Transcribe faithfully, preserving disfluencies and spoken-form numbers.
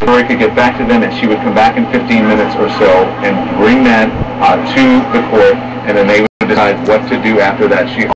Lori could get back to them, and she would come back in fifteen minutes or so and bring that uh, to the court, and then they would decide what to do after that. She